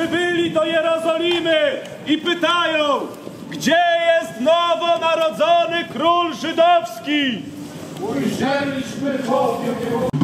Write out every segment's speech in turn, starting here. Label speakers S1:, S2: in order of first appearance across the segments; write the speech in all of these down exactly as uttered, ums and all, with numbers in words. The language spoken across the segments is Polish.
S1: przybyli do Jerozolimy i pytają, gdzie jest nowonarodzony król żydowski?
S2: Ujrzeliśmy bowiem jego...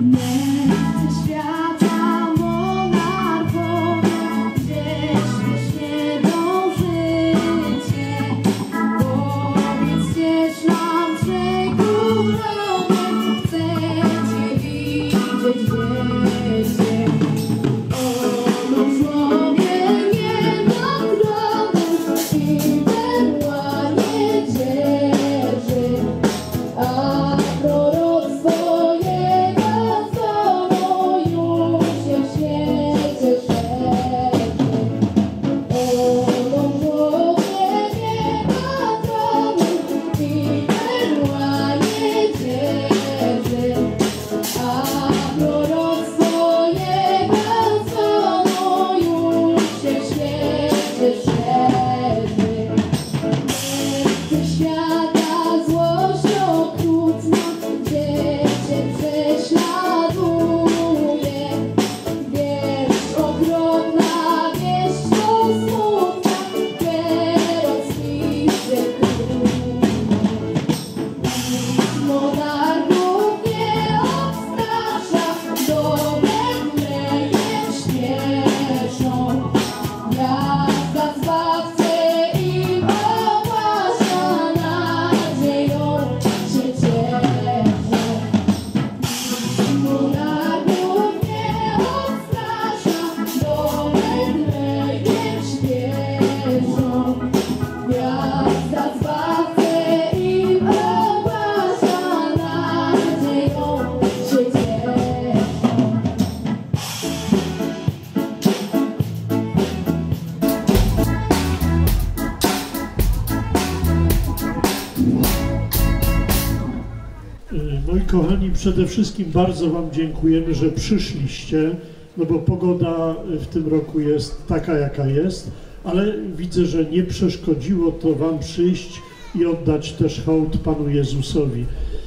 S3: Kochani, przede wszystkim bardzo Wam dziękujemy, że przyszliście, no bo pogoda w tym roku jest taka, jaka jest, ale widzę, że nie przeszkodziło to Wam przyjść i oddać też hołd Panu Jezusowi.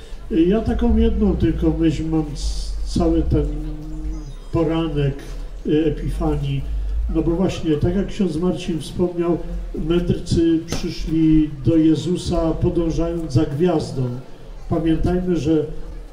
S3: Ja taką jedną tylko myśl mam cały ten poranek Epifanii, no bo właśnie, tak jak ksiądz Marcin wspomniał, mędrcy przyszli do Jezusa podążając za gwiazdą. Pamiętajmy, że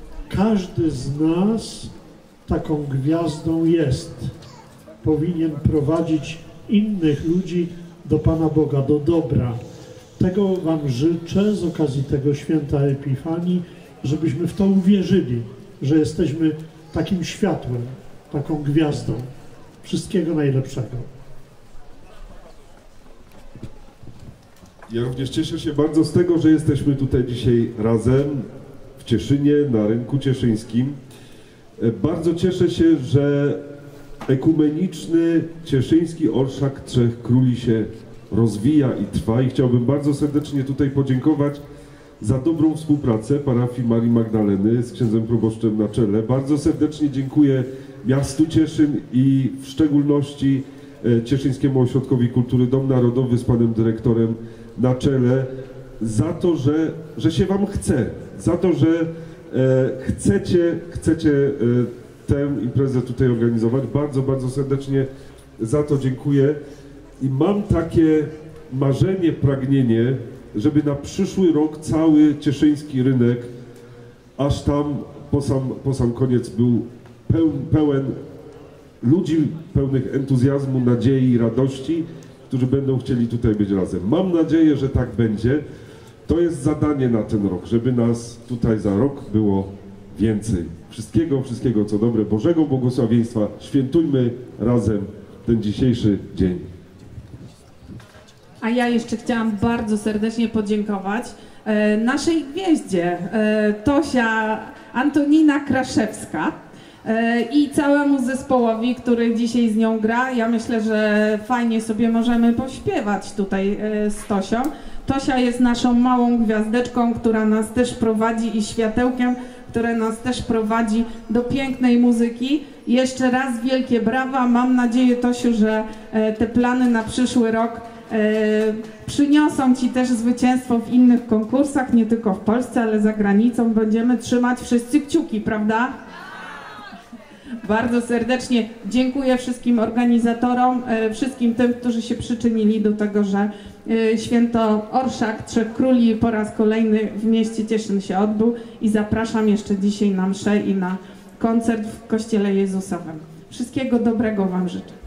S3: każdy z nas taką gwiazdą jest. Powinien prowadzić innych ludzi do Pana Boga, do dobra. Tego Wam życzę z okazji tego święta Epifanii, żebyśmy w to uwierzyli, że jesteśmy takim światłem, taką gwiazdą. Wszystkiego najlepszego.
S4: Ja również cieszę się bardzo z tego, że jesteśmy tutaj dzisiaj razem w Cieszynie, na rynku cieszyńskim. Bardzo cieszę się, że ekumeniczny cieszyński orszak Trzech Króli się rozwija i trwa i chciałbym bardzo serdecznie tutaj podziękować za dobrą współpracę parafii Marii Magdaleny z księdzem proboszczem na czele. Bardzo serdecznie dziękuję miastu Cieszyn i w szczególności Cieszyńskiemu Ośrodkowi Kultury Dom Narodowy z panem dyrektorem na czele za to, że, że się Wam chce, za to, że e, chcecie, chcecie e, tę imprezę tutaj organizować. Bardzo, bardzo serdecznie za to dziękuję i mam takie marzenie, pragnienie, żeby na przyszły rok cały cieszyński rynek, aż tam po sam, po sam koniec był peł, pełen ludzi pełnych entuzjazmu, nadziei, radości, którzy będą chcieli tutaj być razem. Mam nadzieję, że tak będzie. To jest zadanie na ten rok, żeby nas tutaj za rok było więcej. Wszystkiego, wszystkiego co dobre, Bożego błogosławieństwa. Świętujmy razem ten dzisiejszy dzień.
S5: A ja jeszcze chciałam bardzo serdecznie podziękować e, naszej gwieździe, e, Tosia Antonina Kraszewska e, i całemu zespołowi, który dzisiaj z nią gra. Ja myślę, że fajnie sobie możemy pośpiewać tutaj e, z Tosią. Tosia jest naszą małą gwiazdeczką, która nas też prowadzi i światełkiem, które nas też prowadzi do pięknej muzyki. Jeszcze raz wielkie brawa. Mam nadzieję, Tosiu, że e, te plany na przyszły rok E, przyniosą Ci też zwycięstwo w innych konkursach, nie tylko w Polsce, ale za granicą. Będziemy trzymać wszyscy kciuki, prawda? Bardzo serdecznie dziękuję wszystkim organizatorom, e, wszystkim tym, którzy się przyczynili do tego, że e, święto Orszak Trzech Króli po raz kolejny w mieście Cieszyn się odbył i zapraszam jeszcze dzisiaj na mszę i na koncert w Kościele Jezusowym. Wszystkiego dobrego Wam życzę.